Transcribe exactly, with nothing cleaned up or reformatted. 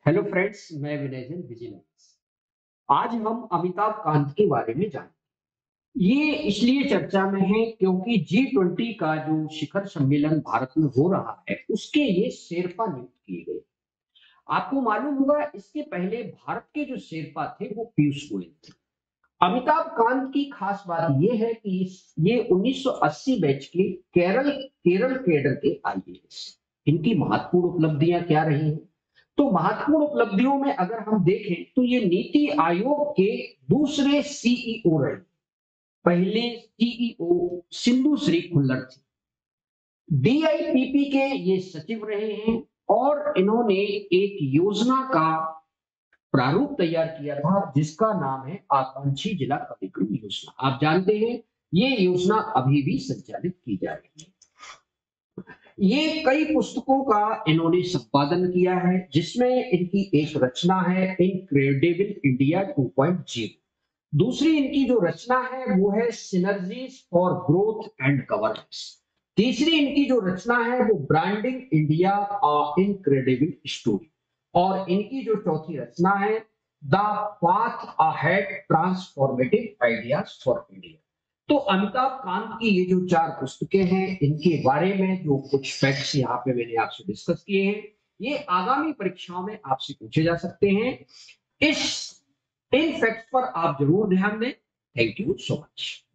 Hello friends, मैं विनय Jain vigilance. आज हम अमिताभ कांत के बारे में जानेंगे। ये इसलिए चर्चा में है क्योंकि जी ट्वेंटी का जो शिखर सम्मेलन भारत में हो रहा है, उसके ये शेरपा नियुक्त किए गए। आपको मालूम होगा, इसके पहले भारत के जो शेरपा थे वो पीयूष गोयल थे। अमिताभ कांत की खास बात ये है कि इस- ये उन्नीस सौ अस्सी बैच के केरल केरल कैडर के आईएएस। इनकी महत्वपूर्ण उपलब्धियां क्या रही हैं? तो महत्वपूर्ण उपलब्धियों में अगर हम देखें तो ये नीति आयोग के दूसरे सीईओ रहे। पहले सीईओ सिंधु श्री खुल्लर थी। डीआईपीपी के ये सचिव रहे हैं और इन्होंने एक योजना का प्रारूप तैयार किया था जिसका नाम है आकांक्षी जिला कार्यक्रम योजना। आप जानते हैं ये योजना अभी भी संचालित की जा रही है। ये कई पुस्तकों का इन्होंने संपादन किया है जिसमें इनकी एक रचना है incredible India two point zero. दूसरी इनकी जो रचना है वो है synergies for growth and governance. तीसरी इनकी जो रचना है वो ब्रांडिंग इंडिया इनक्रेडिबल स्टोरी। और इनकी जो चौथी रचना है the path ahead transformative ideas for India. तो अमिताभ कांत की ये जो चार पुस्तकें हैं, इनके बारे में जो कुछ फैक्ट्स यहाँ पे मैंने आपसे डिस्कस किए हैं, ये आगामी परीक्षाओं में आपसे पूछे जा सकते हैं। इस इन फैक्ट्स पर आप जरूर ध्यान दें। Thank you so much.